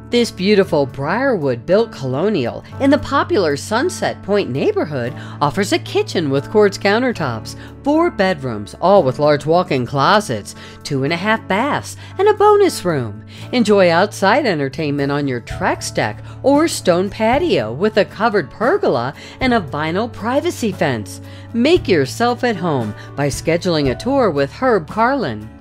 This beautiful Briarwood-built colonial in the popular Sunset Point neighborhood offers a kitchen with quartz countertops, 4 bedrooms, all with large walk-in closets, 2.5 baths, and a bonus room. Enjoy outside entertainment on your Trex deck or stone patio with a covered pergola and a vinyl privacy fence. Make yourself at home by scheduling a tour with Carlon.